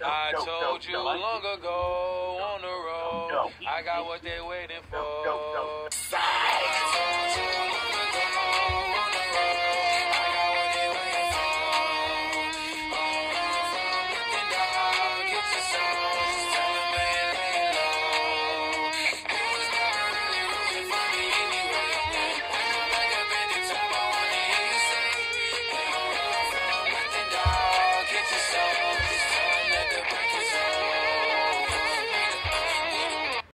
I told you long ago on the road, I got what they waiting for.